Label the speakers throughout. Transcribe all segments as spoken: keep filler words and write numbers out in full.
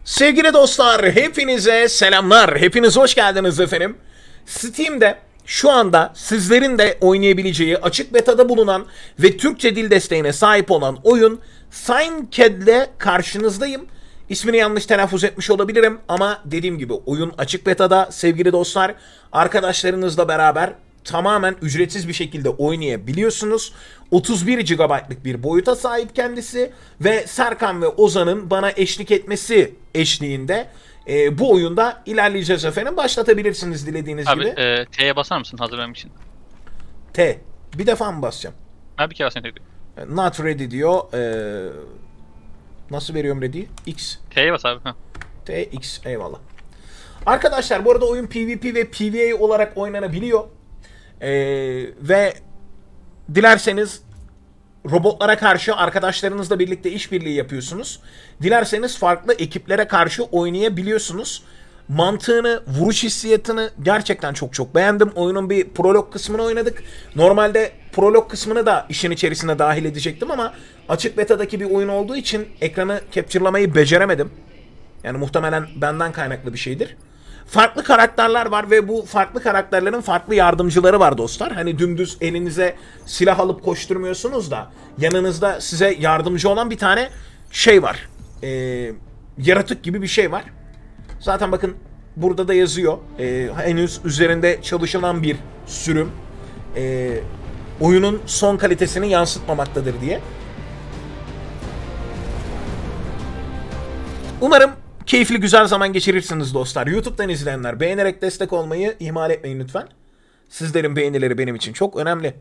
Speaker 1: Sevgili dostlar, hepinize selamlar. Hepiniz hoş geldiniz efendim. Steam'de şu anda sizlerin de oynayabileceği açık betada bulunan ve Türkçe dil desteğine sahip olan oyun Signcad'le karşınızdayım. İsmini yanlış telaffuz etmiş olabilirim ama dediğim gibi oyun açık betada sevgili dostlar. Arkadaşlarınızla beraber tamamen ücretsiz bir şekilde oynayabiliyorsunuz. otuz bir gigabaytlık bir boyuta sahip kendisi ve Serkan ve Ozan'ın bana eşlik etmesi eşliğinde e, bu oyunda ilerleyeceğiz efendim. Başlatabilirsiniz dilediğiniz
Speaker 2: Abi,
Speaker 1: gibi.
Speaker 2: Abi e, T'ye basar mısın hazırlamak için?
Speaker 1: T. Bir defa mı basacağım?
Speaker 2: Ha bir kere basın tekrar.
Speaker 1: Not ready diyor. Ee, nasıl veriyorum ready? X.
Speaker 2: T'ye bas abi. Ha.
Speaker 1: T, X. Eyvallah. Arkadaşlar bu arada oyun PvP ve PvE olarak oynanabiliyor. Ee, ve dilerseniz robotlara karşı arkadaşlarınızla birlikte işbirliği yapıyorsunuz. Dilerseniz farklı ekiplere karşı oynayabiliyorsunuz. Mantığını, vuruş hissiyatını gerçekten çok çok beğendim. Oyunun bir prolog kısmını oynadık. Normalde prolog kısmını da işin içerisine dahil edecektim ama açık betadaki bir oyun olduğu için ekranı capture'lamayı beceremedim. Yani muhtemelen benden kaynaklı bir şeydir. Farklı karakterler var ve bu farklı karakterlerin farklı yardımcıları var dostlar. Hani dümdüz elinize silah alıp koşturmuyorsunuz da yanınızda size yardımcı olan bir tane şey var. Ee, yaratık gibi bir şey var. Zaten bakın burada da yazıyor. Ee, henüz üzerinde çalışılan bir sürüm. Ee, oyunun son kalitesini yansıtmamaktadır diye. Umarım keyifli güzel zaman geçirirsiniz dostlar. YouTube'dan izleyenler beğenerek destek olmayı ihmal etmeyin lütfen. Sizlerin beğenileri benim için çok önemli.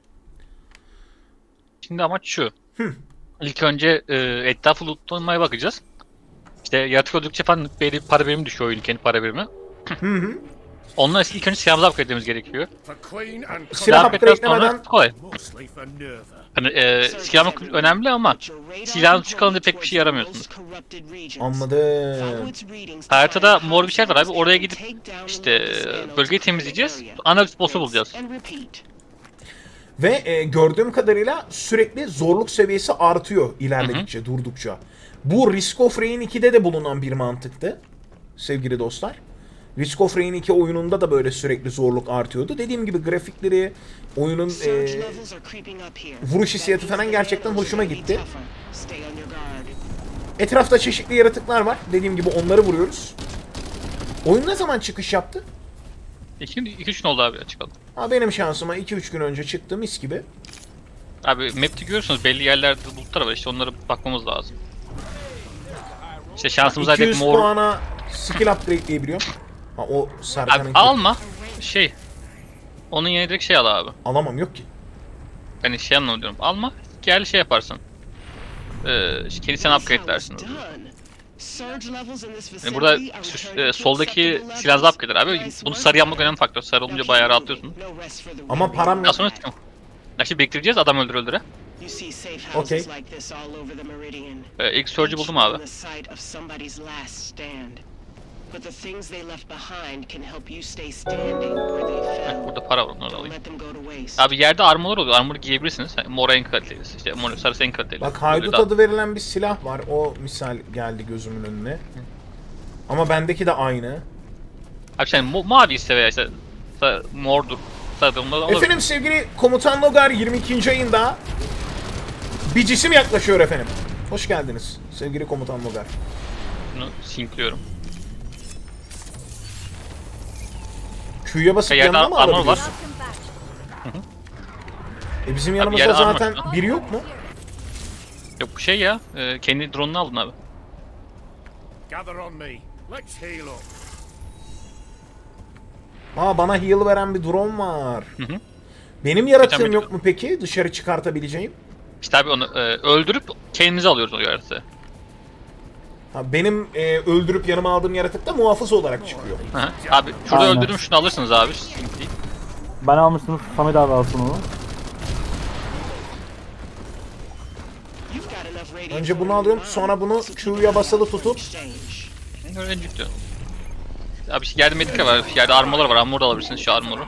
Speaker 2: Şimdi amaç şu.
Speaker 1: Hı.
Speaker 2: İlk önce e, etrafı lootlamaya bakacağız. İşte yaratık öldükçe falan belli para birimi düşüyor oyunun kendi para birimi.
Speaker 1: Hı hı.
Speaker 2: Ondan ilk önce silahımızı upgrade etmemiz gerekiyor.
Speaker 1: Silah upgrade'lemeden
Speaker 2: kolay. Hani e, silahım önemli ama silahın çıkalınca pek bir şey yaramıyorsunuz.
Speaker 1: Anladım.
Speaker 2: Haritada mor bir şey var abi. Oraya gidip işte bölgeyi temizleyeceğiz. Analiz boss'u bulacağız.
Speaker 1: Ve e, gördüğüm kadarıyla sürekli zorluk seviyesi artıyor ilerledikçe, hı hı. durdukça. Bu Risk of Rain iki'de de bulunan bir mantıktı sevgili dostlar. Risk of Rain iki oyununda da böyle sürekli zorluk artıyordu. Dediğim gibi grafikleri, oyunun e, vuruş hissiyatı falan gerçekten hoşuma gitti. Etrafta çeşitli yaratıklar var. Dediğim gibi onları vuruyoruz. Oyun ne zaman çıkış yaptı?
Speaker 2: iki üç gün oldu abi açıkladım.
Speaker 1: Ha, benim şansıma iki üç gün önce çıktı mis gibi.
Speaker 2: Abi map'te görüyorsunuz belli yerlerde bulutlar var işte onlara bakmamız lazım. İşte şansımıza
Speaker 1: iki yüz
Speaker 2: mor...
Speaker 1: puana skill upgrade diyebiliyorum. Ha o Serkan'ın...
Speaker 2: Abi alma. Şey. Onun yerine direkt şey al abi.
Speaker 1: Alamam yok ki.
Speaker 2: Hani şey anlamıyorum. Alma. Gel şey yaparsın. Ee, kendisini upgrade dersin. Yani burada e, soldaki silahlı upgrade'ler abi. Bunu sarı yapmak önemli faktör. Sarı olunca bayağı rahatlıyorsun.
Speaker 1: Ama param yok.
Speaker 2: Sonra işte bekleyeceğiz adam öldür öldüre.
Speaker 1: Okey.
Speaker 2: Ee, ilk Surge'ı buldum abi. Heh, burada para var onları alayım. Abi yerde armor oluyor. Armor giyebilirsiniz. Mor en kalitelisi. İşte mor, sarısı en kaliteli.
Speaker 1: Bak haydut adı verilen bir silah var. O misal geldi gözümün önüne. Ama bendeki de aynı.
Speaker 2: Abi sen yani, mavi ise veya işte mordur.
Speaker 1: Efendim sevgili Komutan Logar yirmi ikinci ayında bir cisim yaklaşıyor efendim. Hoş geldiniz sevgili Komutan Logar.
Speaker 2: Bunu sinkliyorum.
Speaker 1: Q'ya basıp yanına mı alabiliyorsun? E bizim yanımızda zaten armor. Biri yok mu?
Speaker 2: Yok bu şey ya, e, kendi drone'unu aldın abi.
Speaker 1: Aa bana heal veren bir drone var.
Speaker 2: Hı hı.
Speaker 1: Benim yaratığım yok mu peki dışarı çıkartabileceğim?
Speaker 2: İşte abi onu e, öldürüp kendimize alıyoruz o yaratığı.
Speaker 1: Ha, benim e, öldürüp yanıma aldığım yaratık da muhafız olarak çıkıyor.
Speaker 2: Hı hı. Abi şurada aynen. Öldürdüm şunu alırsınız abi.
Speaker 3: Ben almıştım, Samet abi alsın onu.
Speaker 1: Önce bunu alıyorum, sonra bunu Q'ya basılı tutup...
Speaker 2: Öğrenci diyor. Abi işte yerde medika var, yerde armorlar var, armor da alabilirsiniz şu armoru.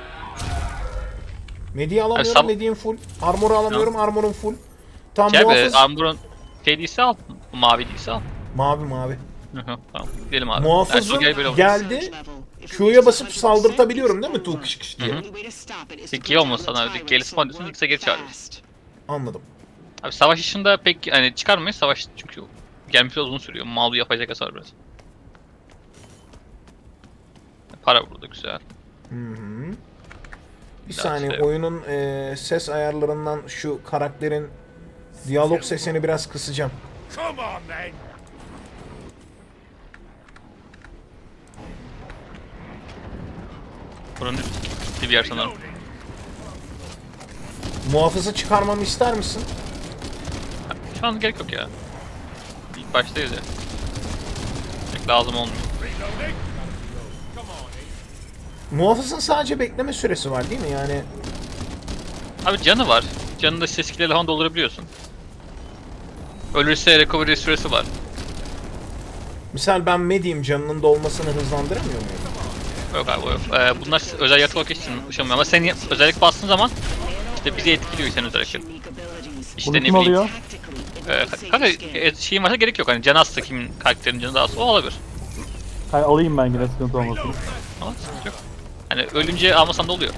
Speaker 1: Medi'yi alamıyorum, yani Medi'im full. Armor'u alamıyorum, armor'um full. Tam
Speaker 2: şey
Speaker 1: muhafız...
Speaker 2: Armor'un şey değilse al, mavi değilse al.
Speaker 1: Mavi mavi.
Speaker 2: Hı hı, tamam. Gidelim abi.
Speaker 1: Muhafızın
Speaker 2: Yani, böyle
Speaker 1: geldi. Q'ya basıp saldırtabiliyorum değil mi? Tuğ kış kış diye.
Speaker 2: G olmasa abi. G'li spawn diyorsun, X'e geri çağırıyorsun.
Speaker 1: Anladım.
Speaker 2: Abi savaş işinde pek hani çıkarmayız. Savaş çünkü gelmesi uzun sürüyor. Mal yapacak hasar biraz. Para burada güzel.
Speaker 1: Hı hı. Bir
Speaker 2: Daha
Speaker 1: saniye
Speaker 2: şey-
Speaker 1: oyunun e, ses ayarlarından şu karakterin diyalog sesini biraz kısacağım.
Speaker 4: Come on, then.
Speaker 2: Buranın üstü bir yer sanırım.
Speaker 1: Muhafızı çıkarmamı ister misin?
Speaker 2: Şu an gerek yok ya. İlk baştayız ya. Pek lazım olmuyor.
Speaker 4: Reloading.
Speaker 1: Muhafızın sadece bekleme süresi var değil mi? Yani
Speaker 2: Abi canı var. Canını da ses kileyle falan doldurabiliyorsun. Ölürse recovery süresi var.
Speaker 1: misal ben medium canının dolmasını hızlandıramıyor muyum?
Speaker 2: Yok abi o yok. Ee, bunlar özel yaratık için ışınmıyor ama sen özellik bastığın zaman işte bizi etkiliyor sen özellikle. İşte
Speaker 3: Bunu
Speaker 2: ne
Speaker 3: kim
Speaker 2: bileyim.
Speaker 3: alıyor?
Speaker 2: Ee, kanka e, şeyin varsa gerek yok hani can hasta kimin karakterin canı daha az o olabilir.
Speaker 3: Hayır, alayım ben yine, sıkıntı olmasın.
Speaker 2: Ama sıkıntı yok. Hani ölünce almasan da oluyor.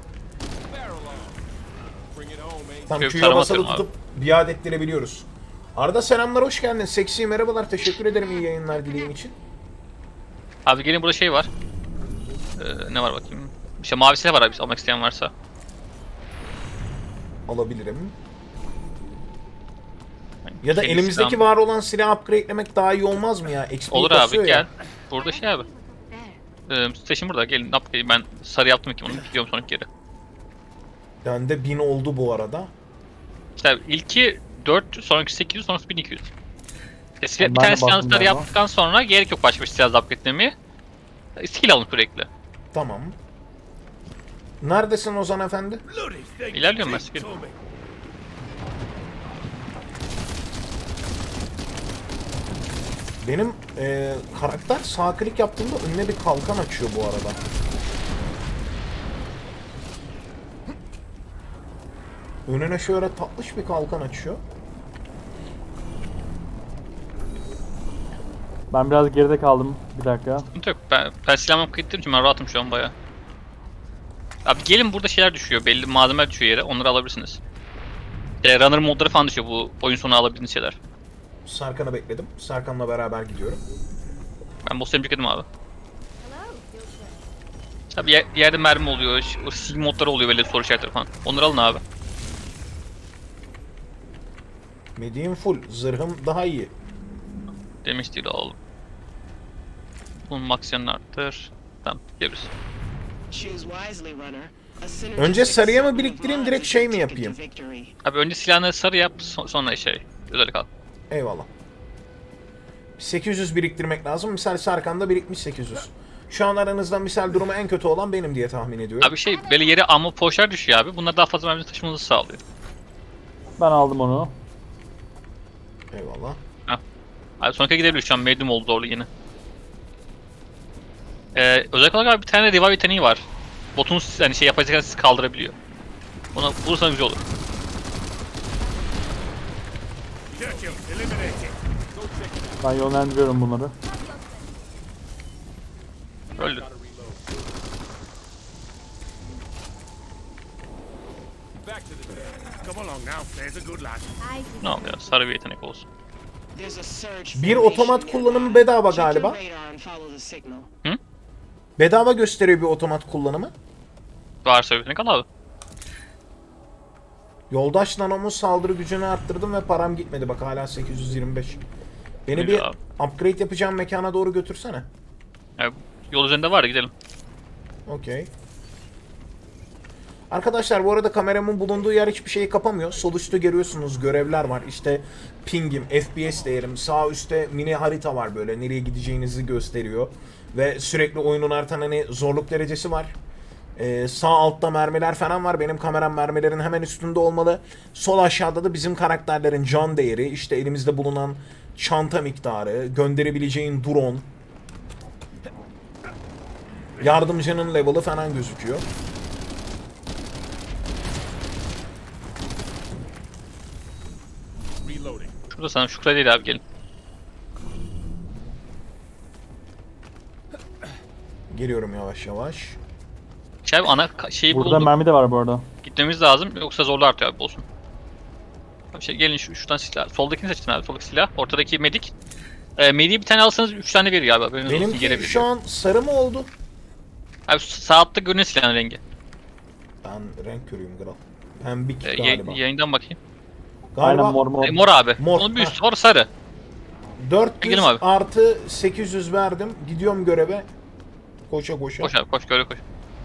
Speaker 1: Tam
Speaker 2: Yok,
Speaker 1: Q'ya
Speaker 2: tarama
Speaker 1: basılı
Speaker 2: atıyorum
Speaker 1: tutup biat ettirebiliyoruz. Arda selamlar, hoş geldin. Seksi merhabalar, teşekkür ederim iyi yayınlar dileğin için.
Speaker 2: Abi gelin burada şey var. Ee, ne var bakayım. İşte mavi silah var abi almak isteyen varsa.
Speaker 1: Alabilirim. Ya da
Speaker 2: Şey,
Speaker 1: elimizdeki
Speaker 2: silah-
Speaker 1: var olan silahı upgrade'lemek daha iyi olmaz mı ya? X P
Speaker 2: Olur
Speaker 1: basıyor
Speaker 2: abi
Speaker 1: ya.
Speaker 2: gel. Burada şey abi. Ee, station burada gelin. Yap, ben sarı yaptım ki onu gidiyorum sonra geri.
Speaker 1: Bende bin oldu bu arada.
Speaker 2: İşte ilki dört, sonraki sekiz yüz, sonraki bin iki yüz. İşte
Speaker 3: Ben
Speaker 2: bir
Speaker 3: de
Speaker 2: tane
Speaker 3: bastım
Speaker 2: silahları
Speaker 3: galiba.
Speaker 2: yaptıktan sonra gerek yok başka bir silah upgrade'lemeye. Skill alın sürekli.
Speaker 1: Tamam. Neredesin Ozan efendi?
Speaker 4: Bloody thing.
Speaker 2: İlerliyorum ben,
Speaker 4: Take
Speaker 2: sıkıntı.
Speaker 4: to me.
Speaker 1: Benim e, karakter sağ klik yaptığımda önüne bir kalkan açıyor bu arada. Önüne şöyle tatlış bir kalkan açıyor.
Speaker 3: Ben biraz geride kaldım. Bir dakika.
Speaker 2: Sıkıntı yok. Ben, ben silahımı kayıttığım için ben rahatım şu an baya. Abi gelin burada şeyler düşüyor. Belli malzemeler düşüyor yere. Onları alabilirsiniz. E, runner modları falan düşüyor bu oyun sonu alabildiğiniz şeyler.
Speaker 1: Serkan'ı bekledim. Serkan'la beraber gidiyorum.
Speaker 2: Ben boss'ları yükledim abi. Tabi yer, yerde mermi oluyor, ş- o sil modları oluyor böyle soru işaretleri falan. Onları alın abi.
Speaker 1: Medium full. Zırhım daha iyi.
Speaker 2: Demiş değil alalım. Bunun max yanını arttır. Tamam geliriz.
Speaker 1: Önce sarıya mı biriktireyim, direkt şey mi yapayım?
Speaker 2: Abi önce silahını sarı yap so- sonra şey özellik al.
Speaker 1: Eyvallah. sekiz yüz biriktirmek lazım. Misal Serkan'da birikmiş sekiz yüz. Şu an aranızda misal durumu en kötü olan benim diye tahmin ediyorum.
Speaker 2: Abi şey böyle yere ammo poşlar düşüyor abi. Bunlar daha fazla mermi taşımanızı sağlıyor.
Speaker 3: Ben aldım onu.
Speaker 1: Eyvallah.
Speaker 2: Abi sonraki gidebiliriz şu an medium oldu doğru yine. Ee, özellik olarak abi bir tane revive yeteneği var. Botun hani şey yapacak sizi kaldırabiliyor. Ona bulursanız güzel olur.
Speaker 4: Churchill, eliminate it.
Speaker 3: Ben yönlendiriyorum bunları.
Speaker 2: Öldü.
Speaker 4: Come along now. There's a good lad.
Speaker 2: Ne oldu ya? Sarı bir yetenek olsun.
Speaker 1: Bir otomat kullanımı bedava galiba.
Speaker 2: Hı?
Speaker 1: Bedava gösteriyor bir otomat kullanımı.
Speaker 2: Varsa yetenek al abi.
Speaker 1: Yoldaş nanomun saldırı gücünü arttırdım ve param gitmedi. Bak hala sekiz yüz yirmi beş. Beni
Speaker 2: Güzel
Speaker 1: bir
Speaker 2: abi.
Speaker 1: upgrade yapacağım mekana doğru götürsene.
Speaker 2: Yani yol üzerinde var ya gidelim.
Speaker 1: Okey. Arkadaşlar bu arada kameramın bulunduğu yer hiçbir şeyi kapamıyor. Sol üstte görüyorsunuz görevler var. İşte pingim, F P S değerim. Sağ üstte mini harita var böyle. Nereye gideceğinizi gösteriyor. Ve sürekli oyunun artan hani zorluk derecesi var. Ee, sağ altta mermiler falan var. Benim kameram mermilerin hemen üstünde olmalı. Sol aşağıda da bizim karakterlerin can değeri, işte elimizde bulunan çanta miktarı, gönderebileceğin drone, yardımcının level'ı falan gözüküyor.
Speaker 4: Reloading.
Speaker 2: Şurada sana Şükra değil abi gelin.
Speaker 1: Geliyorum yavaş yavaş.
Speaker 2: Şey abi ana ka- şeyi
Speaker 3: Burada
Speaker 2: buldum.
Speaker 3: mermi de var bu arada.
Speaker 2: Gitmemiz lazım yoksa zorlu artıyor abi olsun. Abi şey gelin şu şuradan silah. Soldakini seçtin abi. Soldaki silah. Ortadaki medik. Ee, mediği bir tane alsanız üç tane veriyor abi. Haberiniz olsun,
Speaker 1: Benimki
Speaker 2: gelebiliyor.
Speaker 1: şu an sarı mı oldu?
Speaker 2: Abi sağ altta görünüyor silahın rengi.
Speaker 1: Ben renk körüyüm kral. Pembik
Speaker 2: Ee,
Speaker 1: galiba.
Speaker 2: yay- yayından bakayım.
Speaker 1: Galiba
Speaker 3: Aynen mor mor.
Speaker 2: E, mor abi.
Speaker 1: Mor.
Speaker 2: Onun bir üstü var sarı.
Speaker 1: dört yüz
Speaker 2: Gidelim abi.
Speaker 1: artı sekiz yüz verdim. Gidiyorum göreve. Koşa koşa.
Speaker 2: Koş abi koş göre koş.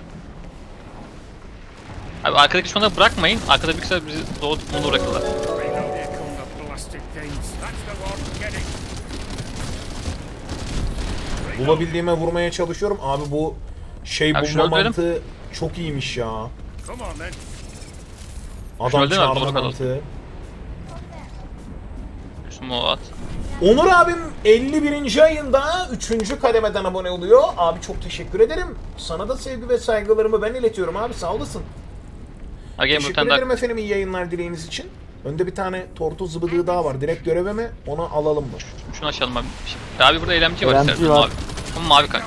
Speaker 2: Abi arkadaki düşmanları bırakmayın. Arkada bir kısa bizi doğu tutmalı bırakırlar.
Speaker 4: Right, now here come the plastic things. That's the one. Get it.
Speaker 1: Bulabildiğime vurmaya çalışıyorum. Abi bu şey
Speaker 2: Abi şunu
Speaker 1: bulma
Speaker 2: öldürelim.
Speaker 1: mantığı çok iyiymiş ya.
Speaker 4: Come on then.
Speaker 1: Adam
Speaker 2: öldürelim abi,
Speaker 1: çağırma
Speaker 2: doğru kadar.
Speaker 1: mantığı.
Speaker 2: Smoke at.
Speaker 1: Onur abim elli birinci ayında üçüncü kademeden abone oluyor. Abi çok teşekkür ederim. Sana da sevgi ve saygılarımı ben iletiyorum abi, sağ olasın.
Speaker 2: Ha gelin bir
Speaker 1: Teşekkür
Speaker 2: tane daha.
Speaker 1: ederim efendim iyi yayınlar dileğiniz için. Önde bir tane tortu zıbıdığı daha var. Direkt göreve mi? Onu alalım mı?
Speaker 2: Şunu açalım abi. Abi burada eylemci var
Speaker 3: Eylemci
Speaker 2: istersen
Speaker 3: var.
Speaker 2: mavi. Ama mavi kanka.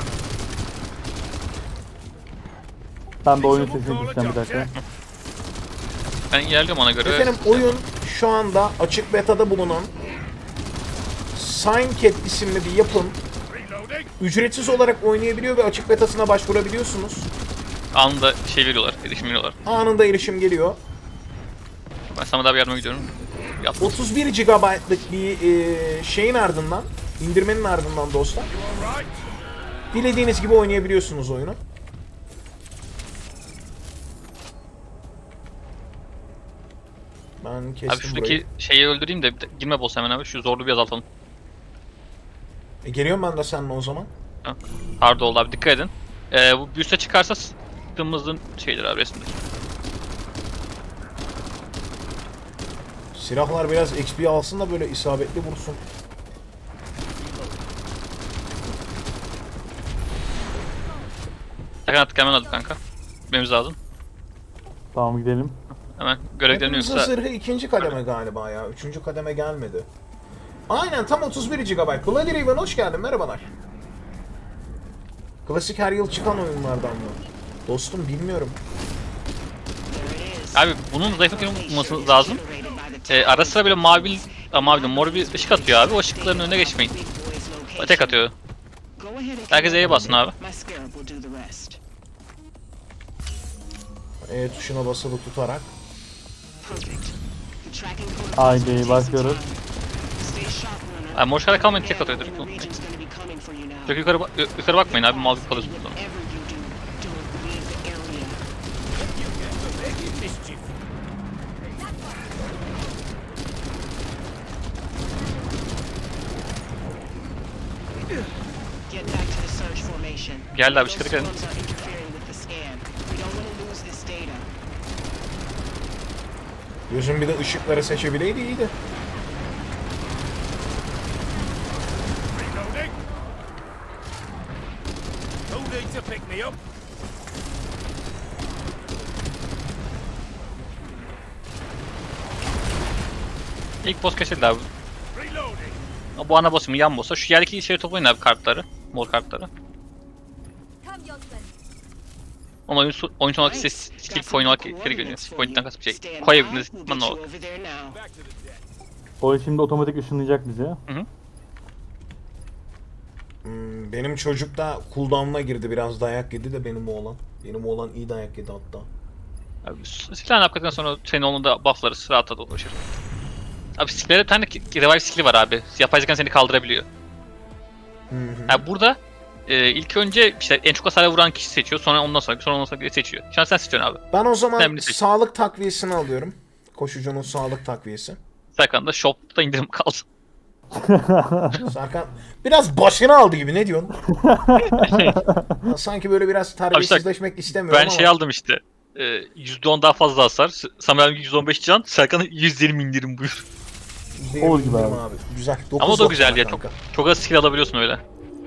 Speaker 3: Ben de oyun sesini kısacağım bir dakika.
Speaker 2: Ben ilerliyorum ona göre.
Speaker 1: Efendim oyun şu anda açık beta'da bulunan Signcat isimli bir yapım.
Speaker 4: Reloading.
Speaker 1: Ücretsiz olarak oynayabiliyor ve açık betasına başvurabiliyorsunuz.
Speaker 2: Anında şey veriyorlar, erişim veriyorlar.
Speaker 1: Anında erişim geliyor.
Speaker 2: Ben sana daha bir yardıma gidiyorum. Yap.
Speaker 1: otuz bir gigabaytlık bir e, şeyin ardından, indirmenin ardından dostlar,
Speaker 4: You all right?
Speaker 1: dilediğiniz gibi oynayabiliyorsunuz oyunu. Ben kestim
Speaker 2: Abi şuradaki
Speaker 1: burayı.
Speaker 2: şeyi öldüreyim de bir de- girme boss hemen abi. Şu zorluğu bir azaltalım.
Speaker 1: E, geliyorum ben de seninle o zaman.
Speaker 2: Ha. Hard oldu abi dikkat edin. Ee, bu bir üste çıkarsa sıktığımızın şeydir abi resimde.
Speaker 1: Silahlar biraz X P alsın da böyle isabetli vursun.
Speaker 2: Sakın attık hemen aldık kanka. Gitmemiz lazım.
Speaker 3: Tamam gidelim.
Speaker 2: Hemen görevlerini
Speaker 1: Hepimizin
Speaker 2: yoksa...
Speaker 1: zırhı ikinci kademe galiba ya. Üçüncü kademe gelmedi. Aynen tam otuz bir gigabayt. Bloody Raven hoş geldin, merhabalar. Klasik her yıl çıkan oyunlardan mı? Dostum bilmiyorum.
Speaker 2: Abi bunun zayıflık olması lazım. Ee, ara sıra böyle mavi, a, mavi değil, mor bir ışık atıyor abi. O ışıkların önüne geçmeyin. Tek atıyor. Herkes E'ye bassın abi.
Speaker 1: E tuşuna basılı tutarak.
Speaker 3: Haydi bakıyoruz.
Speaker 2: Yani mor ışıklara kalmayın tek atıyor direkt. Çok yukarı, ba- yukarı bakmayın abi mavi kalıyorsunuz sonra.
Speaker 4: Mischief.
Speaker 5: Get back to the search formation.
Speaker 2: Geldi abi,
Speaker 5: Those
Speaker 2: çıkar, gelin.
Speaker 5: swarms are interfering with the scan. We don't want to lose this data.
Speaker 1: Gözüm bir de ışıkları seçebileydi iyiydi.
Speaker 4: Reloading. No need to pick me up.
Speaker 2: İlk boss kesildi abi.
Speaker 4: Reloading.
Speaker 2: Bu ana boss mu yan boss'a? Şu yerdeki şey toplayın abi kartları. Mor kartları. Ama oyun, so- oyun sonraki ses skip point olarak geri geliyor. Skip point'ten kasıp şey. Koyabilirsiniz.
Speaker 5: We'll
Speaker 2: Bana
Speaker 5: get
Speaker 2: o.
Speaker 5: you over there now.
Speaker 3: Oyun şimdi otomatik ışınlayacak bizi.
Speaker 1: Hmm, benim çocuk da cooldown'a girdi, biraz dayak yedi de benim oğlan. Benim oğlan iyi dayak yedi hatta.
Speaker 2: Abi silahını upgrade'den sonra senin onunla bufflarız. Rahat rahat ulaşır. Abi skill'lere bir tane revive skill'i var abi. Yapay zekan seni kaldırabiliyor.
Speaker 1: Hı hı.
Speaker 2: Yani burada e, ilk önce işte en çok hasar vuran kişi seçiyor. Sonra ondan sonra sonra ondan sonra seçiyor. Şu an sen seçiyorsun abi.
Speaker 1: Ben o zaman
Speaker 2: Önemli seçim.
Speaker 1: sağlık takviyesini alıyorum. Koşucunun sağlık takviyesi.
Speaker 2: Serkan da shop'ta indirim kaldı.
Speaker 1: Serkan biraz başını aldı gibi, ne diyorsun? Ya sanki böyle biraz terbiyesizleşmek istemiyorum
Speaker 2: Ben
Speaker 1: ama.
Speaker 2: şey aldım işte. E, yüzde on daha fazla hasar. Samuel yüz on beş can. Serkan'a yüz yirmi indirim buyur.
Speaker 1: yüzde yirmi
Speaker 3: Olur gibi
Speaker 1: indirim
Speaker 3: abi.
Speaker 1: Güzel.
Speaker 2: Ama o da
Speaker 1: dokuz
Speaker 2: güzel ya.
Speaker 1: doksan
Speaker 2: Çok,
Speaker 1: kanka.
Speaker 2: çok az skill alabiliyorsun öyle.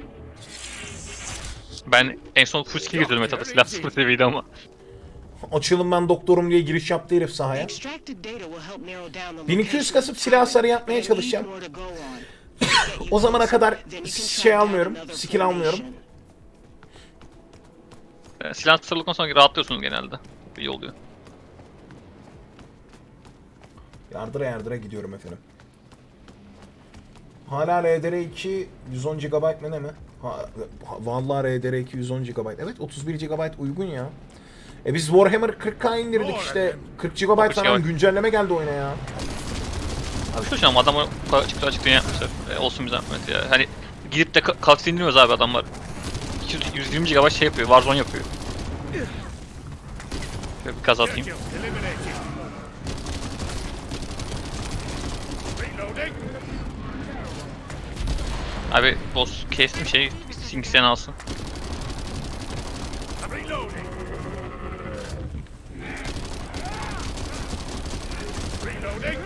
Speaker 2: Ben en son full skill getirdim metada. Silah sıfır seviyeydi ama.
Speaker 1: Açılım ben doktorum diye giriş yaptı herif sahaya.
Speaker 5: Extracted data will help narrow down the
Speaker 1: bin iki yüz
Speaker 5: location
Speaker 1: kasıp
Speaker 5: of
Speaker 1: silah
Speaker 5: target
Speaker 1: hasarı yapmaya
Speaker 5: and lead
Speaker 1: çalışacağım.
Speaker 5: more to go on.
Speaker 1: O zamana kadar
Speaker 5: Then you can
Speaker 1: şey
Speaker 5: track down
Speaker 1: almıyorum,
Speaker 5: another
Speaker 1: skill almıyorum.
Speaker 5: formation.
Speaker 2: Yani silah sırlıktan sonra rahatlıyorsunuz genelde. İyi oluyor.
Speaker 1: Yardıra yardıra gidiyorum efendim. Hala R D R iki yüz on gigabayt mı ne mi? Ha, vallahi R D R iki yüz on gigabayt. Evet otuz bir gigabayt uygun ya. E biz Warhammer kırk K indirdik işte. kırk gigabayt falan güncelleme geldi oyuna ya.
Speaker 2: Abi şu şu an adamlar açık açık dünya yapmışlar. E, olsun bir zahmet ya. Hani gidip de kalk indirmiyoruz abi adamlar. yüz yirmi gigabayt şey yapıyor, Warzone yapıyor. Şöyle bir kaz atayım.
Speaker 4: Kill eliminated. Reloading.
Speaker 2: Abi boss kestim şey, Sinks'ten alsın.
Speaker 4: Reloading. Reloading.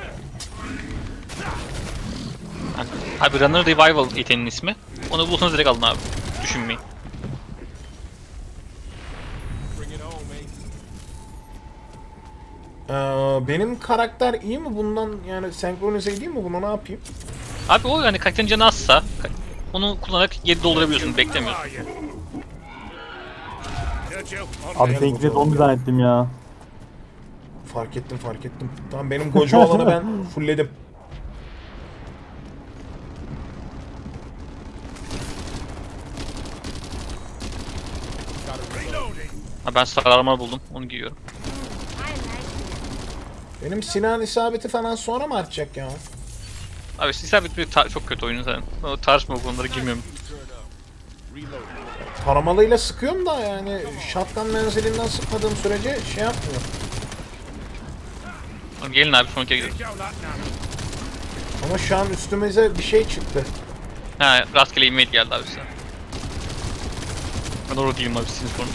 Speaker 2: Abi Runner Revival itenin ismi. Onu bulsanız direkt alın abi. Düşünmeyin.
Speaker 1: Ee, benim karakter iyi mi bundan yani senkronize edeyim mi bunu ne yapayım?
Speaker 2: Abi o yani karakterin canı azsa onu kullanarak geri doldurabiliyorsun, beklemiyorsun.
Speaker 3: Abi seninkini zombi zannettim ya.
Speaker 1: Fark ettim fark ettim. Tamam benim gocu olanı ben fullledim.
Speaker 2: Ha ben sarı armor buldum, onu giyiyorum.
Speaker 1: Benim silahın isabeti falan sonra mı artacak ya?
Speaker 2: Abi isabet bir çok kötü oyunun zaten. O tartışma bu konulara girmiyorum.
Speaker 1: Taramalıyla sıkıyorum da yani shotgun menzilinden sıkmadığım sürece şey yapmıyor.
Speaker 2: Oğlum gelin abi sonraki gidelim.
Speaker 1: Ama şu an üstümüze bir şey çıktı.
Speaker 2: Ha rastgele email geldi abi size. Ben orada değilim abi sizin sorun.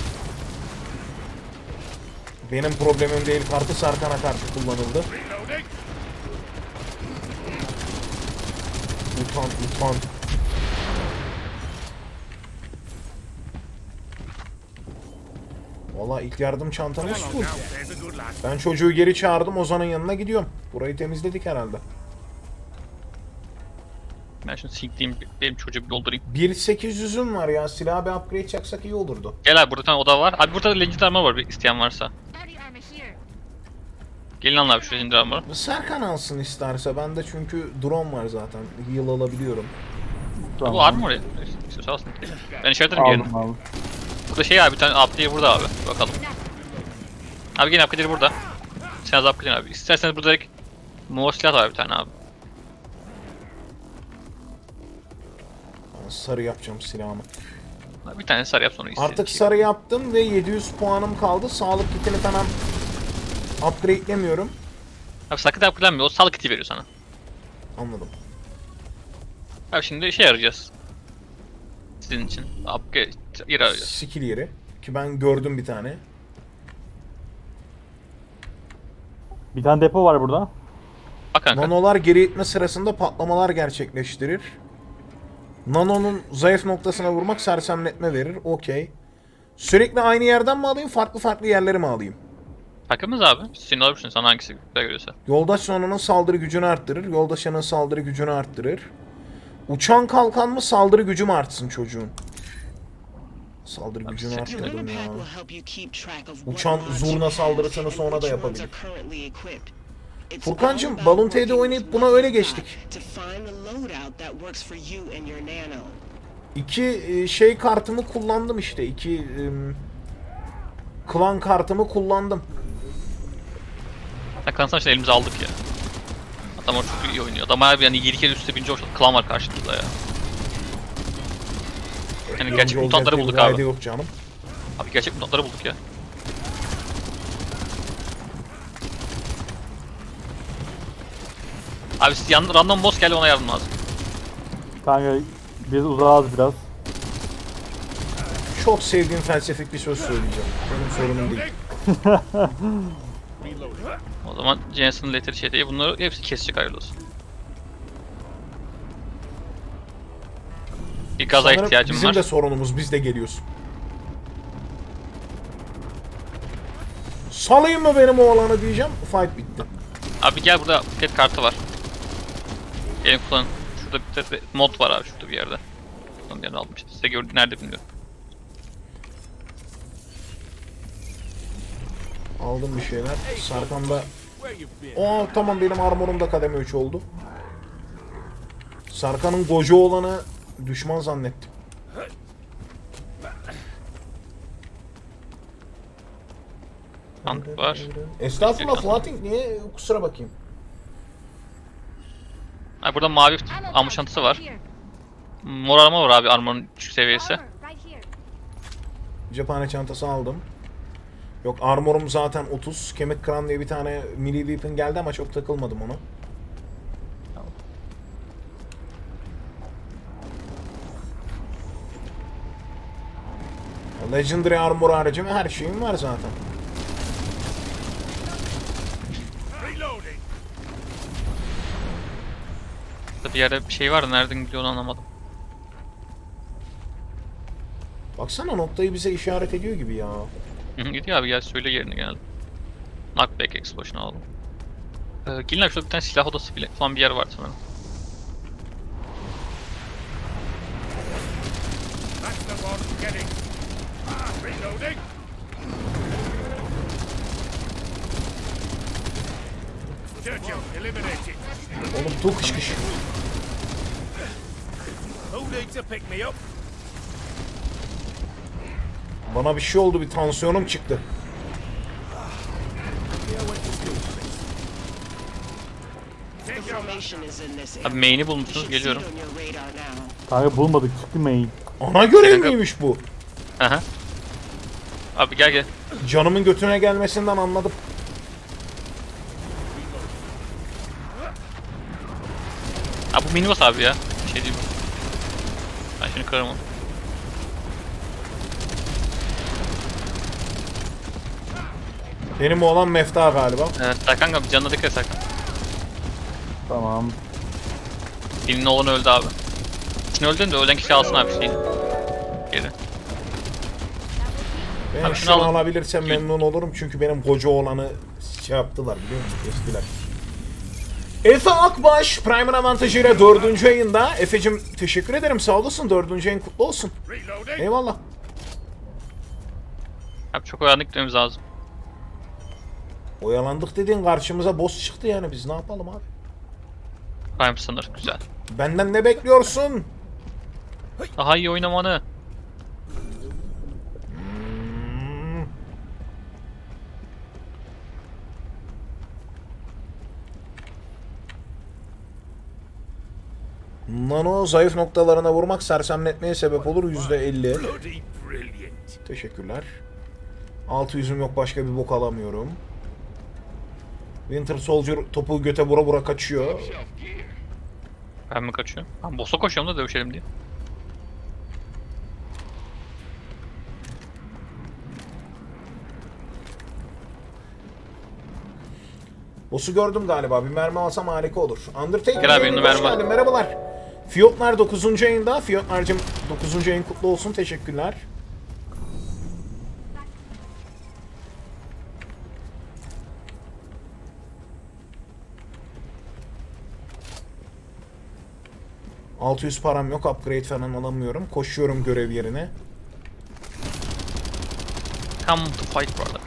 Speaker 1: Benim problemim değil, kartı Sarkan'a karşı kullanıldı. Mutant, mutant. Valla ilk yardım çantamız full. Ben çocuğu geri çağırdım, Ozan'ın yanına gidiyorum. Burayı temizledik herhalde.
Speaker 2: Ben şimdi sinkleyeyim, benim çocuğu bir doldurayım.
Speaker 1: bir sekiz yüzüm var ya, silah bir upgrade çaksak iyi olurdu.
Speaker 2: Gel abi burada bir tane oda var. Abi burada Legend Armor var bir isteyen varsa. Gelin alın abi şu Legend Armor'u.
Speaker 1: Serkan alsın isterse, bende çünkü drone var zaten, heal alabiliyorum.
Speaker 2: Tamam. Bu armor ya. İstiyorsa alsın. Ben işaretlerim yerini.
Speaker 3: Aldım aldım.
Speaker 2: Burada şey abi bir tane upgrade burada abi. Bakalım. Abi gene upgrade'leri burada. Sen az upgrade abi. İsterseniz burada direkt mor silah var bir tane abi.
Speaker 1: Ben sarı yapacağım silahımı.
Speaker 2: Bir tane sarı yap sonra istedim.
Speaker 1: Artık sarı yaptım ve yedi yüz puanım kaldı. Sağlık kitini falan upgradelemiyorum.
Speaker 2: Abi sağlık kiti upgradelenmiyor. O sağlık kiti veriyor sana.
Speaker 1: Anladım.
Speaker 2: Abi şimdi şey arayacağız. Sizin için. Upgrade yeri arayacağız.
Speaker 1: Skill yeri. Ki ben gördüm bir tane.
Speaker 3: Bir tane depo var burada.
Speaker 2: Bak kanka.
Speaker 1: Nanolar geri itme sırasında patlamalar gerçekleştirir. Nano'nun zayıf noktasına vurmak sersemletme verir. Okey. Sürekli aynı yerden mi alayım, farklı farklı yerleri mi alayım?
Speaker 2: Takımız abi. Senin alabilirsin sana hangisi güzel görüyorsa.
Speaker 1: Yoldaş Nano'nun saldırı gücünü arttırır. Yoldaşının saldırı gücünü arttırır. Uçan kalkan mı, saldırı gücü mü artsın çocuğun? Saldırı gücünü
Speaker 2: seçim
Speaker 1: arttırdım ya. Uçan
Speaker 5: Uçan
Speaker 1: zurna saldırısını sonra da yapabilir.
Speaker 5: Furkancığım,
Speaker 1: Furkancığım,
Speaker 5: Balon
Speaker 1: Balloon
Speaker 5: T'de
Speaker 1: T'de
Speaker 5: oynayıp
Speaker 1: oynayıp
Speaker 5: buna
Speaker 1: buna
Speaker 5: öyle
Speaker 1: öyle
Speaker 5: geçtik.
Speaker 1: geçtik. İki e, şey kartımı kullandım işte. İki e, klan kartımı kullandım.
Speaker 2: Ya kansan işte elimize aldık ya. Adam orada çok iyi oynuyor. Adam abi yani yedi kere üstte binince o klan var karşımızda ya. Yani gerçek
Speaker 1: Yolcu
Speaker 2: mutantları
Speaker 1: olacak
Speaker 2: bulduk
Speaker 1: diye bir
Speaker 2: abi.
Speaker 1: gayde yok canım.
Speaker 2: Abi gerçek mutantları bulduk ya. Abi siz yan, random boss geldi ona yardım lazım.
Speaker 3: Kanka biz uzağız biraz.
Speaker 1: Çok sevdiğim felsefik bir söz söyleyeceğim. Benim sorunum değil.
Speaker 2: O zaman Jensen, Letter, Şeyde'yi bunları hepsi kesecek hayırlı olsun. Bir gaza
Speaker 1: Sanırım
Speaker 2: ihtiyacım
Speaker 1: bizim
Speaker 2: var.
Speaker 1: de sorunumuz, biz de geliyoruz. Salayım mı benim oğlanı diyeceğim, fight bitti.
Speaker 2: Abi gel burada pet kartı var. Gelin kullanın. Şurada bir tane mod var abi şurada bir yerde. Son yerini aldım işte. Size gördüm nerede bilmiyorum.
Speaker 1: Aldım bir şeyler. Sarkan'da... Oo tamam, benim armorum da kademe üç oldu. Sarkan'ın gojo olanı düşman zannettim.
Speaker 2: Tank var.
Speaker 1: Estağfurullah Floating, niye kusura bakayım.
Speaker 2: Ha, burada mavi ammo çantası var. Mor arma var abi, armorun düşük seviyesi.
Speaker 1: Cephane çantası aldım. Yok, armorum zaten otuz. Kemik kıran diye bir tane melee weapon geldi ama çok takılmadım ona. Legendary armor haricimi her şeyim var zaten.
Speaker 4: Reloading.
Speaker 2: Burada bir yerde bir şey var da nereden gidiyor onu anlamadım.
Speaker 1: Baksana, noktayı bize işaret ediyor gibi ya.
Speaker 2: Hı hı, gidiyor abi, gel söyle yerini genelde. Knockback explosion alalım. Ee, gelin abi, şurada bir tane silah odası bile falan bir yer var sanırım.
Speaker 4: That's the one getting. Ah, reloading. Churchill, eliminated.
Speaker 1: Oğlum tu kış kış.
Speaker 4: Who needs to pick me up?
Speaker 1: Bana bir şey oldu, bir tansiyonum çıktı.
Speaker 5: The formation is in this
Speaker 2: Abi
Speaker 5: area.
Speaker 2: main'i
Speaker 5: You
Speaker 2: bulmuşsunuz,
Speaker 5: should see
Speaker 2: geliyorum.
Speaker 5: it on your radar now.
Speaker 3: Kanka bulmadık, çıktı main.
Speaker 1: Ana görev miymiş bu?
Speaker 2: Aha. Abi gel gel.
Speaker 1: Canımın götüne gelmesinden anladım.
Speaker 2: Abi bu minibus abi ya. Bir şey diyeyim. Ben şimdi kırarım onu.
Speaker 1: Benim oğlan mefta galiba.
Speaker 2: Evet, Serkan abi canına dikkat et Serkan.
Speaker 3: Tamam.
Speaker 2: Birinin oğlanı öldü abi. Şimdi öldün de ölen kişi alsın abi şeyini. Geri.
Speaker 1: Ben
Speaker 2: Abi
Speaker 1: şunu
Speaker 2: şunu alın.
Speaker 1: alabilirsem memnun olurum çünkü benim koca oğlanı şey yaptılar, biliyor musun? Kestiler. Efe Akbaş Prime'ın avantajıyla dördüncü ayında. Efe'cim teşekkür ederim, sağ olasın, dördüncü ayın kutlu olsun.
Speaker 4: Reloading.
Speaker 1: Eyvallah.
Speaker 2: Abi çok oyanık gitmemiz lazım.
Speaker 1: Oyalandık dediğin karşımıza boss çıktı, yani biz ne yapalım abi?
Speaker 2: Prime sınır, güzel.
Speaker 1: Benden ne bekliyorsun?
Speaker 2: Daha iyi oynamanı.
Speaker 1: Hmm. Nano zayıf noktalarına vurmak sersemletmeye sebep olur, yüzde elli.
Speaker 4: Bloody brilliant.
Speaker 1: Teşekkürler. altı yüzüm yok, başka bir bok alamıyorum. Winter Soldier topu göte vura vura kaçıyor.
Speaker 2: Ben mi kaçıyorum? Ben boss'a koşuyorum da dövüşelim diye.
Speaker 1: Boss'u gördüm galiba. Bir mermi alsam harika olur. Undertaker
Speaker 2: Gel abi,
Speaker 1: yayınına
Speaker 2: önüne
Speaker 1: hoş
Speaker 2: mermi al.
Speaker 1: geldin. Merhabalar. Fiyotlar dokuzuncu ayında. Fiyotlarcım dokuzuncu ayın kutlu olsun. Teşekkürler. altı yüz param yok. Upgrade falan alamıyorum. Koşuyorum görev yerine.
Speaker 2: Come to fight brother.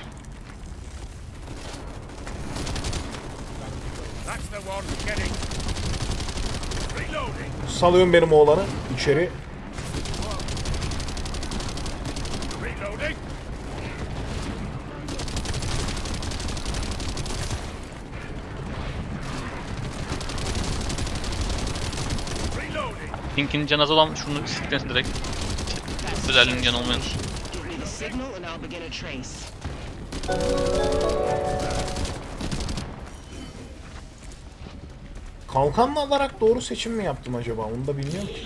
Speaker 4: That's the one getting. Reloading.
Speaker 1: Salıyorum benim oğlanı içeri.
Speaker 4: Reloading. Reloading.
Speaker 2: Pink'in canı az olan şunu siklesin direkt. Özelliğinin canı olmayan.
Speaker 5: Give me the signal and I'll begin a trace.
Speaker 1: Kalkanla alarak doğru seçim mi yaptım acaba? Onu da bilmiyorum ki.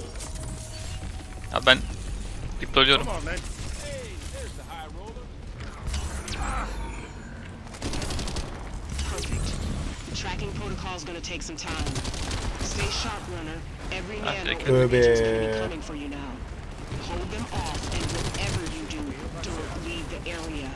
Speaker 2: Ya ben deployluyorum.
Speaker 4: Come on then.
Speaker 5: Perfect. Tracking protocol's gonna take some time. Stay sharp, runner. Every man
Speaker 2: Perfect.
Speaker 5: or agent's gonna
Speaker 1: Tövbe.
Speaker 5: be coming for you now. Hold them off, and whatever you do, don't leave the area.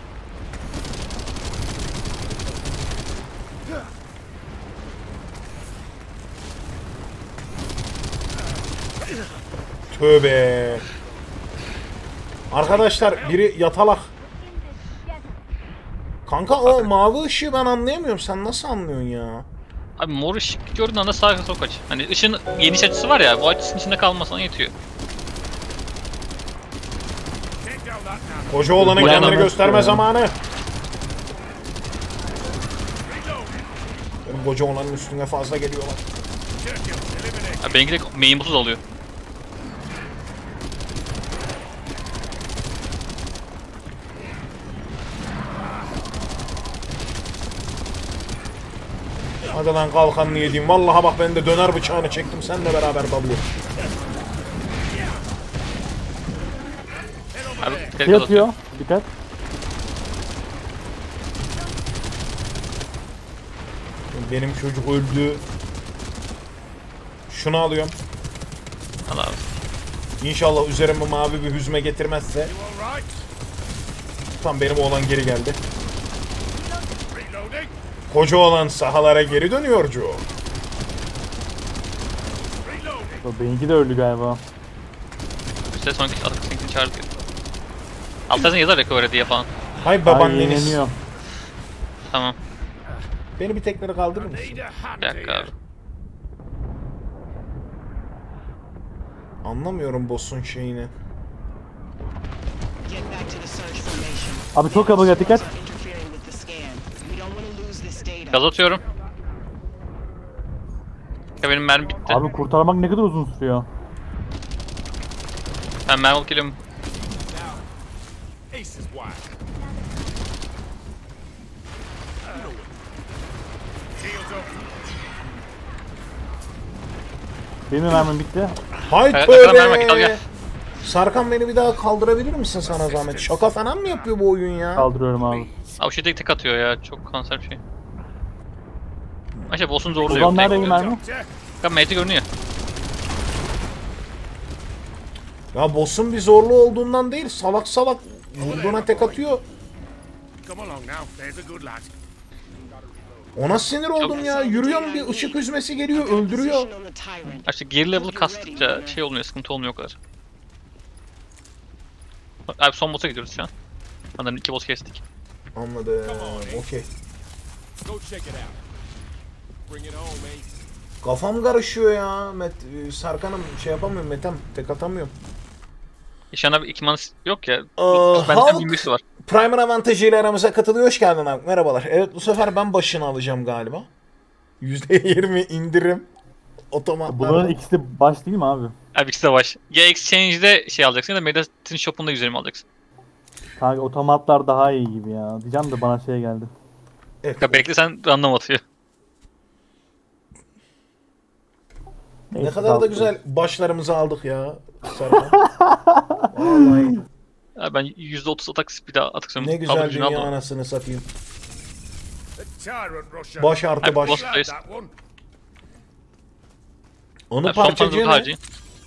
Speaker 1: Tövbe. Arkadaşlar biri yatalak. Kanka o mavi ışığı ben anlayamıyorum. Sen nasıl anlıyorsun ya?
Speaker 2: Abi mor ışık gördüğün anda sağa sola kaç. Hani ışığın geniş açısı var ya, bu açısının içinde kalmasına yetiyor.
Speaker 4: Take down that now.
Speaker 1: Koca olanı
Speaker 2: Koca
Speaker 1: kendini
Speaker 2: adam-
Speaker 1: gösterme zamanı.
Speaker 4: Reload.
Speaker 1: Benim koca olanın üstüne fazla geliyorlar.
Speaker 4: Churchill, eliminate.
Speaker 2: Abi benimki de main boss'u da alıyor.
Speaker 1: Hadi lan kalkanını yediğim. Vallahi bak ben de döner bıçağını çektim. Seninle beraber W.
Speaker 2: Abi
Speaker 3: Şey
Speaker 2: dikkat et.
Speaker 3: atıyor. Dikkat.
Speaker 1: Benim çocuk öldü. Şunu alıyorum.
Speaker 2: Al abi.
Speaker 1: İnşallah üzerime mavi bir hüzme getirmezse.
Speaker 4: You all right?
Speaker 1: Tam benim oğlan geri geldi.
Speaker 4: Reloading.
Speaker 1: Koca olan sahalara geri dönüyor Joe.
Speaker 4: Reloading.
Speaker 3: O benimki de öldü galiba.
Speaker 2: İşte sonraki atak seninkini çağırdık. Altta yazar ya öyle diye falan.
Speaker 1: Hay
Speaker 3: Ay
Speaker 1: babaanneniz.
Speaker 3: yeniliyor.
Speaker 2: Tamam.
Speaker 1: Beni bir tekrar kaldırır mısın?
Speaker 4: Need a hand
Speaker 2: Bir dakika
Speaker 4: here.
Speaker 2: abi.
Speaker 1: Anlamıyorum boss'un şeyini.
Speaker 5: Get back to the search formation.
Speaker 3: Abi çok kabaga dikkat.
Speaker 5: Interfering with the scan. We don't want to lose this data.
Speaker 2: Gaz atıyorum. Ya benim mermi bitti.
Speaker 3: Abi kurtarmak ne kadar uzun sürüyor.
Speaker 2: Ben mermi alıp geliyorum.
Speaker 4: Ace is whack. Shields up.
Speaker 3: Benim de mermim bitti.
Speaker 1: Hay
Speaker 2: Evet,
Speaker 1: tövbe.
Speaker 2: Hakan verme, al gel.
Speaker 1: Sarkan beni bir daha kaldırabilir misin sana zahmet? Şaka falan mı yapıyor bu oyun ya?
Speaker 3: Kaldırıyorum abi.
Speaker 2: Abi o şey tek tek atıyor ya. Çok kanser bir şey. Ayşe boss'un zorluyor.
Speaker 3: Ulan nerede
Speaker 2: Tek-
Speaker 3: iyi mermi?
Speaker 4: Doctor.
Speaker 2: Bak mate görünüyor.
Speaker 1: Ya boss'un bir zorlu olduğundan değil, salak salak vurduğuna tek atıyor.
Speaker 4: Come along now. There's a good lad.
Speaker 1: Ona sinir oldum ya. Yürüyorum bir ışık hüzmesi geliyor, öldürüyor.
Speaker 5: Position on the tyrant.
Speaker 2: İşte gear level'ı kastıkça şey olmuyor, sıkıntı olmuyor o kadar. Abi son boss'a gidiyoruz şu an. Anladım, iki boss kestik.
Speaker 1: Anladım. Okey.
Speaker 4: Go check it out. Bring it home, mate.
Speaker 1: Kafam karışıyor ya. Met, e, Sarkan'ım şey yapamıyorum Metem. Tek atamıyorum.
Speaker 2: İşan abi iki manası yok ya.
Speaker 1: Aa,
Speaker 2: Benden
Speaker 1: Hulk-
Speaker 2: yirmi birisi var.
Speaker 1: Primer avantajıyla aramıza katılıyor. Hoş geldin abi. Merhabalar. Evet bu sefer ben başını alacağım galiba. yüzde yirmi indirim. Otomatlar.
Speaker 3: Bunların ikisi de baş değil mi abi?
Speaker 2: Abi ikisi de baş. Ya Exchange'de şey alacaksın ya da Mediatin Shop'unda yüz yirmi alacaksın.
Speaker 3: Kanka otomatlar daha iyi gibi ya. Diyeceğim de bana şey geldi.
Speaker 1: Evet.
Speaker 2: Ya bekle sen random atıyor.
Speaker 1: Ne
Speaker 3: Neyse,
Speaker 1: kadar da
Speaker 3: kaldı.
Speaker 1: güzel başlarımızı aldık ya. Sarkan. Vallahi
Speaker 2: Abi ben yüzde otuz atak speed atak
Speaker 1: ne güzel dünya anasını satayım.
Speaker 4: The tyrant Russia.
Speaker 1: Baş artı
Speaker 2: Abi,
Speaker 1: baş.
Speaker 2: boss-
Speaker 4: Glad that one.
Speaker 1: Anı
Speaker 2: Abi son
Speaker 1: parçacığı
Speaker 2: paranızı
Speaker 1: ne?
Speaker 2: harcayın.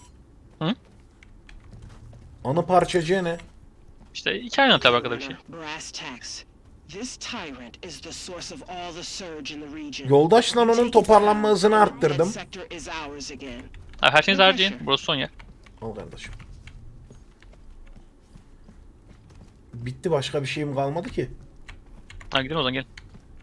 Speaker 1: Anı parçacığı ne?
Speaker 2: İşte hikaye anlatıyor arkada bir şey.
Speaker 5: Brass tacks. This tyrant is the source of all the surge in the region.
Speaker 1: Yoldaşla onun toparlanma hızını arttırdım.
Speaker 5: Red sector is ours again.
Speaker 2: Abi her şeyinizi harcayın. Burası son yer.
Speaker 1: Al kardeşim. Bitti, başka bir şeyim kalmadı ki.
Speaker 2: Ha gidelim o zaman gelin.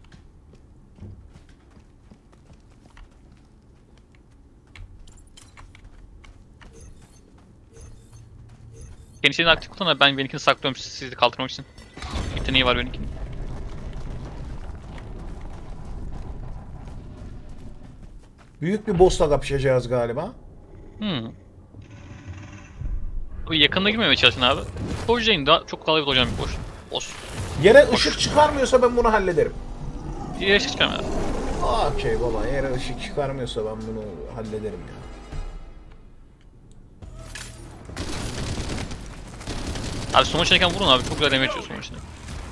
Speaker 2: Kendi şeyini aktif kullan da ben benimkini saklıyorum sizi kaldırmak için. Yeteneği var benimkinin.
Speaker 1: Büyük bir boss'la kapışacağız galiba.
Speaker 2: Hmm. Bu yakında girmemeye çalışın abi. Dojlayın daha çok kolay bir dojlayın bir boş. Boss.
Speaker 1: Yere ışık çıkarmıyorsa ben bunu hallederim.
Speaker 2: Diğer şey çıkarma abi.
Speaker 1: Okey baba, yere ışık çıkarmıyorsa ben bunu hallederim ya.
Speaker 2: Abi son içindeyken vurun abi çok güzel damage atıyor son içinde.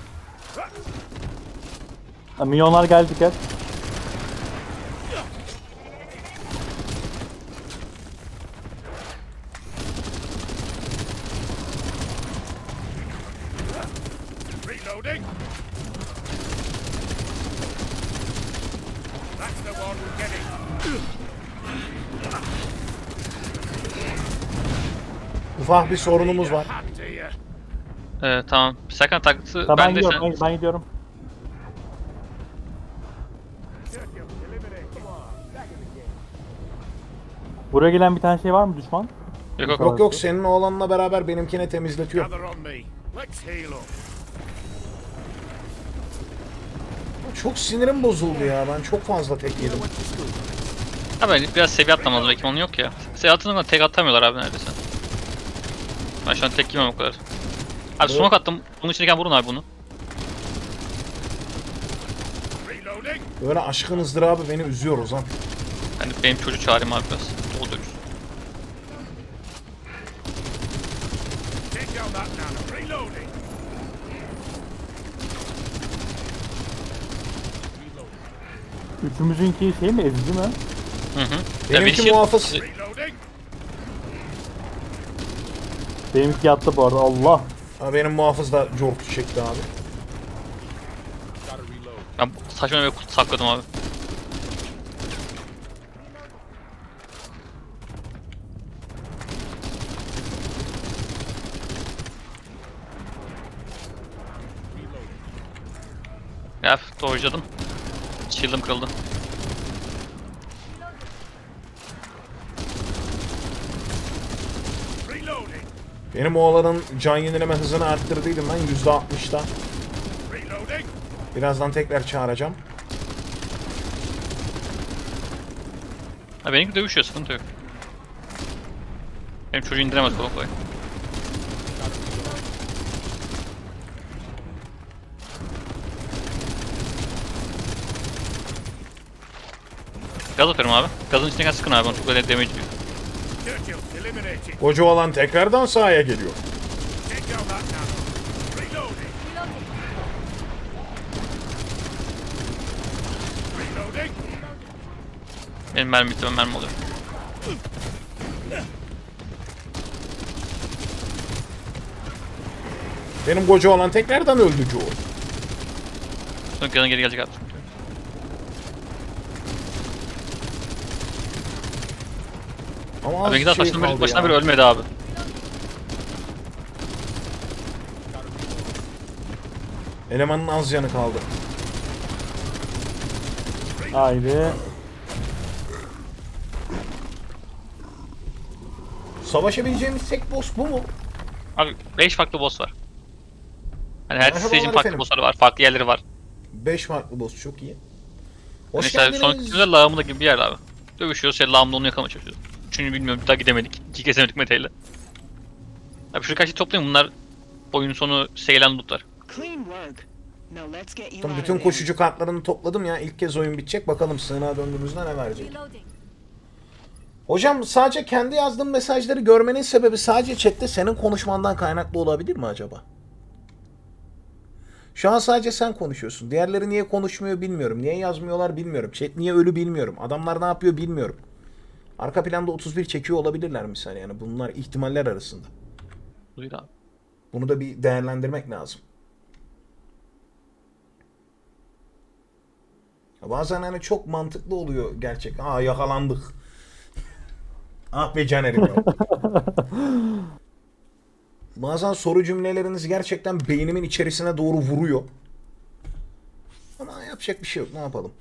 Speaker 3: Ha, milyonlar geldi dikkat.
Speaker 4: Reloading. That's the one we're getting.
Speaker 1: Ufak bir sorunumuz
Speaker 4: Need a
Speaker 1: var.
Speaker 4: hand here.
Speaker 2: Ee, tamam. Serkan taklısı
Speaker 3: Tamam ben
Speaker 2: bende
Speaker 3: gidiyorum.
Speaker 2: sen.
Speaker 3: Ben, ben gidiyorum. Buraya gelen bir tane şey var mı düşman?
Speaker 2: Yok yok.
Speaker 1: Yok yok, senin oğlanla beraber benimkine temizletiyor.
Speaker 4: Gather on me. Let's heal up.
Speaker 1: Çok sinirim bozuldu ya, ben çok fazla tek yedim.
Speaker 2: Ha ben biraz seviye atlamaz belki onun yok ya. Seviye attığında tek atamıyorlar abi neredeyse. Ben şu an tek yemem o kadar. Abi smoke attım. Bunun içindeyken vurun abi bunu.
Speaker 4: Reloading.
Speaker 1: Böyle aşkın ızdırabı beni üzüyor Ozan.
Speaker 2: Yani benim çocuğu çağırayım abi biraz. Dolduruyoruz.
Speaker 4: Take down that nano. Reloading.
Speaker 3: Üçümüzünki şey mi, ezici mi?
Speaker 2: Hı hı. Ya
Speaker 1: Benimki
Speaker 2: beni
Speaker 1: muhafız.
Speaker 2: şey-
Speaker 4: Reloading.
Speaker 3: Benimki yattı bu arada, Allah.
Speaker 1: Ha, benim muhafız da cortu çekti abi.
Speaker 2: Ben saçma bir kutu sakladım abi. Ya doğrucadım. Shield'ım kırıldı.
Speaker 4: Reloading.
Speaker 1: Benim oğlanın can yenileme hızını arttırdıydım ben yüzde altmışta.
Speaker 4: Reloading.
Speaker 1: Birazdan tekrar çağıracağım.
Speaker 2: Ha benimki dövüşüyor, sıkıntı yok. Benim çocuğu indiremez kolay kolay. Gaz atıyorum abi. Gazın içine sıkın abi, onu çok böyle damage yiyor.
Speaker 4: Churchill eliminated.
Speaker 1: Koca olan tekrardan sahaya geliyor.
Speaker 4: Take down that nano. Reloading. Reloading.
Speaker 2: Benim mermi bitti, ben mermi oluyor.
Speaker 1: Benim koca olan tekrardan öldü Joe.
Speaker 2: Sonra gazın geri gelecek abi.
Speaker 1: Ama
Speaker 2: Abi
Speaker 1: az
Speaker 2: benimki daha
Speaker 1: şey
Speaker 2: başından beri,
Speaker 1: kaldı
Speaker 2: başından
Speaker 1: ya.
Speaker 2: beri ölmedi abi.
Speaker 1: Elemanın az yanı kaldı.
Speaker 3: Haydi.
Speaker 1: Savaşabileceğimiz tek boss bu mu?
Speaker 2: Abi beş farklı boss var. Hani her
Speaker 1: Merhabalar
Speaker 2: stage'in farklı
Speaker 1: efendim.
Speaker 2: bossları var, farklı yerleri var.
Speaker 1: beş farklı boss, çok iyi. Hoş
Speaker 2: Mesela son
Speaker 1: geldiniz.
Speaker 2: kısımda lağımda gibi bir yer abi. Dövüşüyoruz, şey lağımda onu yakalamaya çalışıyoruz. Üçüncü bilmiyorum, daha gidemedik. İki kesemedik Mete'yle. Abi şu kaçı toplayın, bunlar oyun sonu seyilen lootlar.
Speaker 5: Clean work. Now let's get you
Speaker 1: Bütün
Speaker 5: out
Speaker 1: bütün
Speaker 5: of there.
Speaker 1: koşucu kartlarını topladım ya. İlk kez oyun bitecek. Bakalım sığınağa döndüğümüzde ne verecek. Hocam sadece kendi yazdığım mesajları görmenin sebebi sadece chatte senin konuşmandan kaynaklı olabilir mi acaba? Şu an sadece sen konuşuyorsun. Diğerleri niye konuşmuyor bilmiyorum. Niye yazmıyorlar bilmiyorum. Chat niye ölü bilmiyorum. Adamlar ne yapıyor bilmiyorum. Arka planda otuz bir çekiyor olabilirler misal yani. Bunlar ihtimaller arasında.
Speaker 2: Buyur abi.
Speaker 1: Bunu da bir değerlendirmek lazım. Ya bazen hani çok mantıklı oluyor gerçek. Aa yakalandık. Ah be Caner'im ya. Bazen soru cümleleriniz gerçekten beynimin içerisine doğru vuruyor. Ama yapacak bir şey yok. Ne yapalım?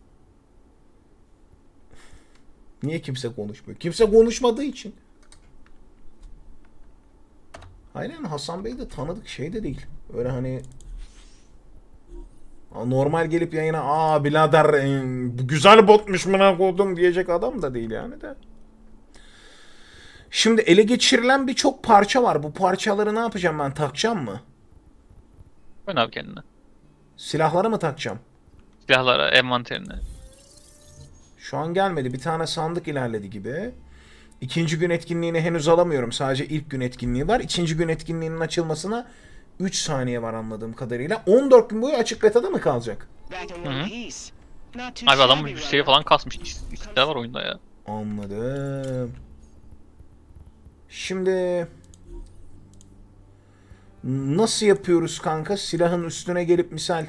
Speaker 1: Niye kimse konuşmuyor? Kimse konuşmadığı için. Aynen, Hasan Bey de tanıdık şey de değil. Öyle hani normal gelip yayına aa birader e, bu güzel botmuş buna koydum diyecek adam da değil yani de. Şimdi ele geçirilen birçok parça var. Bu parçaları ne yapacağım ben? Takacağım mı?
Speaker 2: Koyun abi kendine.
Speaker 1: Silahlara mı takacağım?
Speaker 2: Silahlara, envanterine.
Speaker 1: Şu an gelmedi. Bir tane sandık ilerledi gibi. İkinci gün etkinliğini henüz alamıyorum. Sadece ilk gün etkinliği var. İkinci gün etkinliğinin açılmasına üç saniye var anladığım kadarıyla. on dört gün boyu açık beta'da mı kalacak?
Speaker 5: Back in
Speaker 2: Hı
Speaker 5: one
Speaker 2: hı.
Speaker 5: piece. Not too
Speaker 2: Abi adam
Speaker 5: shabby,
Speaker 2: yüz
Speaker 5: right?
Speaker 2: seviye falan kasmış. İstiklal var oyunda ya.
Speaker 1: Anladım. Şimdi nasıl yapıyoruz kanka? Silahın üstüne gelip misal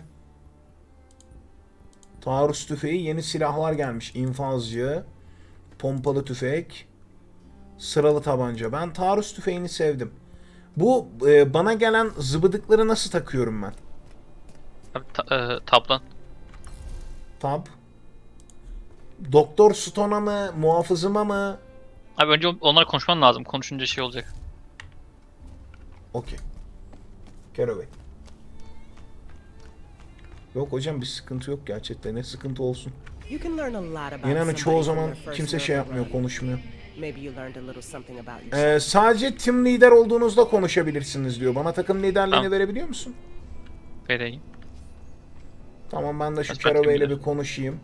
Speaker 1: taarruz tüfeği, yeni silahlar gelmiş. İnfazcı, pompalı tüfek, sıralı tabanca. Ben taarruz tüfeğini sevdim. Bu e, bana gelen zıbıdıkları nasıl takıyorum ben?
Speaker 2: Abi ta, e, tab'dan.
Speaker 1: Tab. Doktor Stone'a mı, muhafızıma mı?
Speaker 2: Abi önce onlar konuşman lazım. Konuşunca şey olacak.
Speaker 1: Okey. Caraway. Yok hocam bir sıkıntı yok gerçekten. Ne sıkıntı olsun.
Speaker 6: You can learn a lot about
Speaker 1: İnanın çoğu
Speaker 6: somebody
Speaker 1: zaman
Speaker 6: from their first
Speaker 1: kimse şey
Speaker 6: verbal
Speaker 1: yapmıyor,
Speaker 6: run.
Speaker 1: konuşmuyor.
Speaker 6: Maybe you learned a little something about yourself.
Speaker 1: Ee, sadece team lider olduğunuzda konuşabilirsiniz diyor. Bana takım liderliğini
Speaker 2: Tamam.
Speaker 1: verebiliyor musun?
Speaker 2: Vereyim.
Speaker 1: Tamam ben de şu
Speaker 2: Kaç takım
Speaker 1: Caraway ile
Speaker 2: lider?
Speaker 1: bir konuşayım.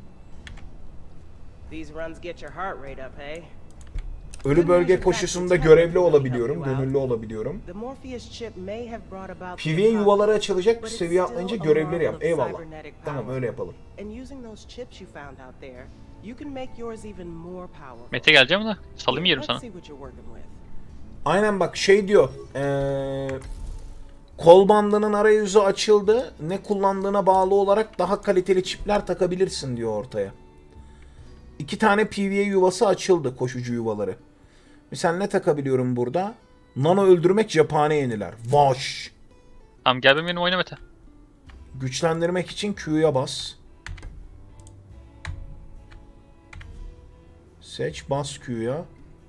Speaker 6: These runs get your heart rate up, hey?
Speaker 1: Ölü bölge koşusunda görevli olabiliyorum, gönüllü olabiliyorum.
Speaker 6: The Morpheus chip may have brought about
Speaker 1: P V A yuvaları açılacak, bir seviye atlayınca görevleri yap. Eyvallah. Tamam öyle yapalım.
Speaker 6: And using those chips you found out there, you can make yours even more powerful.
Speaker 2: Mete geleceğim de salayım yerim
Speaker 6: Let's
Speaker 2: sana.
Speaker 6: see what you're working with.
Speaker 1: Aynen bak şey diyor. Ee, kol bandının arayüzü açıldı. Ne kullandığına bağlı olarak daha kaliteli çipler takabilirsin diyor ortaya. İki tane P V A yuvası açıldı, koşucu yuvaları. Mesela ne takabiliyorum burada? Nano öldürmek cephane yeniler. Vaş.
Speaker 2: Tamam gel benim yanıma oyna Mete.
Speaker 1: Güçlendirmek için Q'ya bas. Seç, bas Q'ya.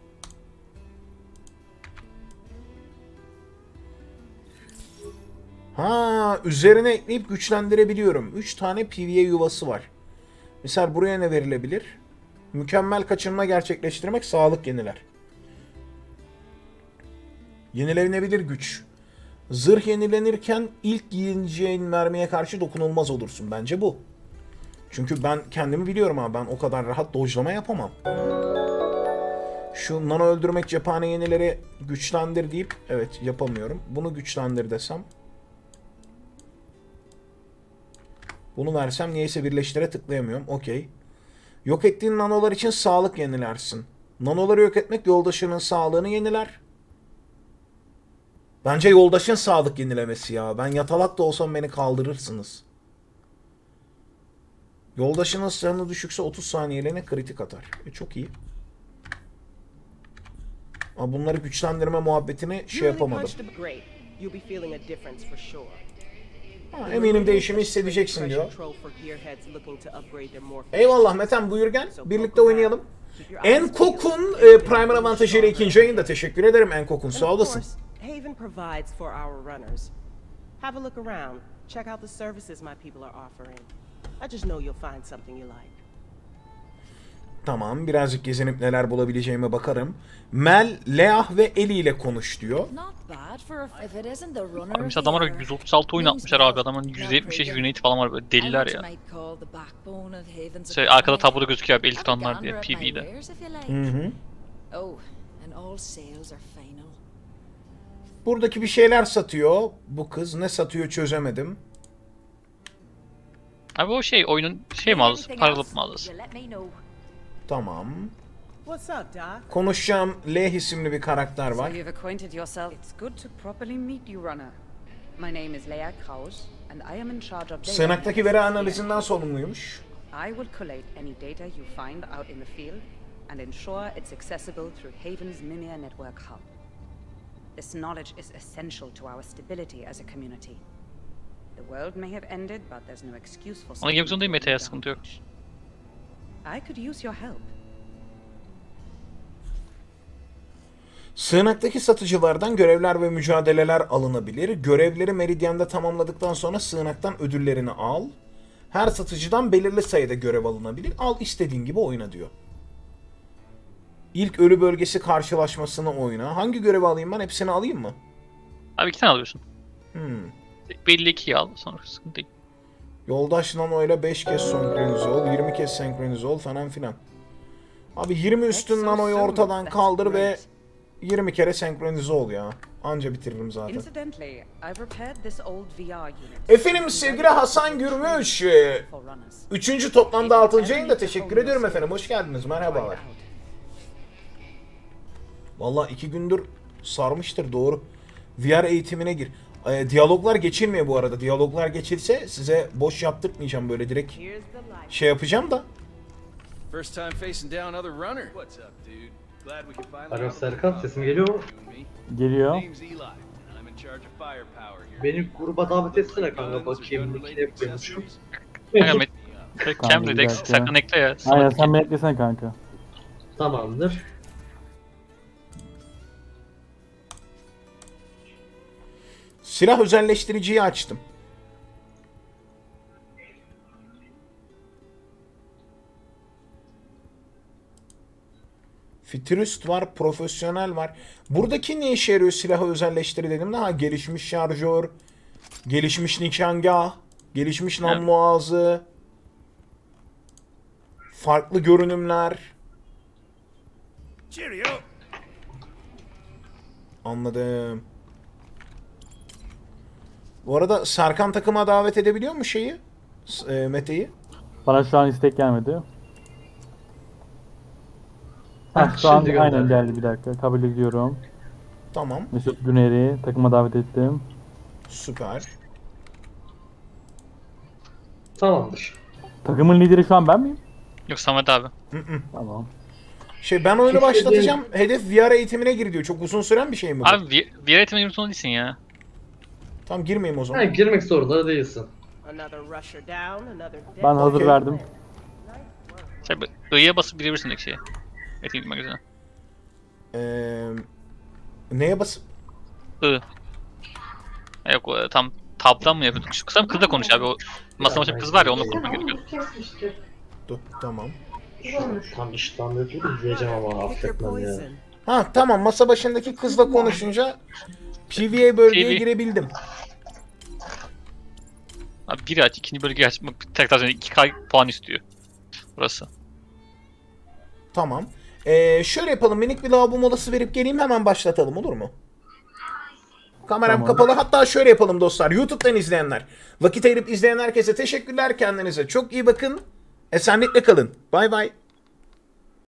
Speaker 1: Ha, üzerine ekleyip güçlendirebiliyorum. üç tane P V A yuvası var. Misal buraya ne verilebilir? Mükemmel kaçınma gerçekleştirmek, sağlık yeniler. Yenilenebilir güç. Zırh yenilenirken ilk giyineceğin mermiye karşı dokunulmaz olursun. Bence bu. Çünkü ben kendimi biliyorum abi. Ben o kadar rahat dojlama yapamam. Şu nano öldürmek cephane yenileri güçlendir deyip evet yapamıyorum. Bunu güçlendir desem. Bunu versem niyeyse birleştire tıklayamıyorum. Okey. Yok ettiğin nanolar için sağlık yenilersin. Nanoları yok etmek yoldaşının sağlığını yeniler. Bence yoldaşın sağlık yenilemesi ya. Ben yatalak da olsam beni kaldırırsınız. Yoldaşınız canı düşükse otuz saniyeliğine kritik atar. E çok iyi. Ama bunları güçlendirme muhabbetini şey yapamadım. Ha, eminim değişimi hissedeceksin diyor. Eyvallah Metan buyur gel. Birlikte oynayalım. Enkok'un e, Primer avantajıyla ikinci ayında teşekkür ederim Enkok'un sağ olasın.
Speaker 6: Haven provides for our runners. Have a look around. Check out the services my people are offering. I just know you'll find something you like.
Speaker 1: Tamam, birazcık gezinip neler bulabileceğime bakarım. Mel, Leah ve Ellie ile konuş diyor.
Speaker 2: Abi mesela adamlara yüz otuz altı oyun atmışlar abi. Adamın yüz yetmiş beş Unite falan var böyle deliler ya. Şey, arkada tabloda gözüküyor abi el tutanlar diye P V'de.
Speaker 1: Hı hı. Buradaki bir şeyler satıyor. Bu kız ne satıyor çözemedim.
Speaker 2: Abi o şey oyunun şey mağazası, paralıp mağazası.
Speaker 1: Tamam.
Speaker 6: What's up, Doc?
Speaker 1: Konuşacağım Leh isimli bir karakter var.
Speaker 7: So you've acquainted yourself. It's good to properly meet you, runner. My name is Leah Kraus and I am in charge of data.
Speaker 1: Sığınaktaki veri analizinden sorumluymuş.
Speaker 7: I will collate any data you find out in the field and ensure it's accessible through Haven's Mimir Network hub. This knowledge is essential to our stability as a community. The world may have ended, but there's no excuse for.
Speaker 2: Ona gelmek zorundayım Mete'ye, sıkıntı yok.
Speaker 7: I could use your help.
Speaker 1: Sığınaktaki satıcılardan görevler ve mücadeleler alınabilir. Görevleri Meridian'da tamamladıktan sonra sığınaktan ödüllerini al. Her satıcıdan belirli sayıda görev alınabilir. Al istediğin gibi oyna diyor. İlk ölü bölgesi karşılaşmasını oyna. Hangi görevi alayım ben? Hepsini alayım mı?
Speaker 2: Abi iki tane alıyorsun.
Speaker 1: Hmm.
Speaker 2: Belli ikiyi al sonra sıkıntı değil.
Speaker 1: Yoldaş Nano ile beş kez senkronize ol, yirmi kez senkronize ol falan filan. Abi yirmi üstün Nano'yu ortadan kaldır ve yirmi kere senkronize ol ya. Anca bitiririm zaten. Efendim sevgili Hasan Gürmüş. Üçüncü toplamda altıncı ayında teşekkür ediyorum efendim. Hoş geldiniz. Merhabalar. Vallahi iki gündür sarmıştır doğru. V R eğitimine gir. E, diyaloglar geçilmiyor bu arada. Diyaloglar geçilse size boş yaptırtmayacağım böyle direkt şey yapacağım da.
Speaker 8: Alo Serkan sesim geliyor mu?
Speaker 3: Geliyor.
Speaker 8: Beni gruba davet etsene kanka bakayım nickini yapıyormuşum.
Speaker 2: Kanka Mete, Cam Redex,
Speaker 3: güzel,
Speaker 2: sakın ekle ya.
Speaker 3: Aynen sen beni eklesene kanka.
Speaker 8: Tamamdır.
Speaker 1: Silah özelleştiriciyi açtım. Futurist var, profesyonel var. Buradaki ne işe yarıyor silahı özelleştiri dedim de ha gelişmiş şarjör, gelişmiş nişangah, gelişmiş namlu ağzı, farklı görünümler.
Speaker 4: Cheerio.
Speaker 1: Anladım. Bu arada Serkan takıma davet edebiliyor mu şeyi? S- e, Mete'yi?
Speaker 3: Bana şu an istek gelmedi. Ha,
Speaker 8: Heh,
Speaker 3: şu an
Speaker 8: şimdi gönderdim.
Speaker 3: aynen geldi bir dakika. Kabul ediyorum.
Speaker 1: Tamam.
Speaker 3: Mesut Güner'i takıma davet ettim.
Speaker 1: Süper.
Speaker 8: Tamamdır.
Speaker 3: Takımın lideri şu an ben miyim?
Speaker 2: Yok Samet abi.
Speaker 3: Tamam.
Speaker 1: Şey ben oyunu
Speaker 8: Hiç
Speaker 1: başlatacağım. Hedef V R eğitimine gir diyor. Çok uzun süren bir şey mi bu?
Speaker 2: Abi bir, bir yere eğitimine girmiş değilsin ya.
Speaker 1: Tamam girmeyeyim o
Speaker 8: Ha,
Speaker 1: zaman.
Speaker 8: girmek zorunda değilsin.
Speaker 6: Another rusher down, another dead
Speaker 3: Ben hazır
Speaker 1: Okey.
Speaker 3: verdim.
Speaker 2: Şey, I'ya basıp girebilirsindeki şeye. Eğitim gitmek üzere.
Speaker 1: Ee, neye basıp?
Speaker 2: I. Ha, Yok o, tam tab'dan mı yapıyorduk? Şu kısa kızla konuş abi. O masa başında bir kız var ya onunla konuşmak gerekiyor.
Speaker 1: Dur tamam.
Speaker 8: Tam iştahım yok gibi izleyeceğim ama
Speaker 6: Pick your
Speaker 8: affetmem ya.
Speaker 6: poison.
Speaker 1: Ha tamam masa başındaki kızla konuşunca P V A bölgeye
Speaker 2: P V.
Speaker 1: girebildim.
Speaker 2: Abi biri aç, ikinci bölgeyi açmak tek tek iki K puan istiyor. Burası.
Speaker 1: Tamam. Ee, şöyle yapalım. Minik bir lavabo molası verip geleyim hemen başlatalım olur mu? Kameram
Speaker 3: Tamam.
Speaker 1: kapalı. Hatta şöyle yapalım dostlar. YouTube'dan izleyenler. Vakit ayırıp izleyen herkese teşekkürler. Kendinize çok iyi bakın. Esenlikle kalın. Bay bay.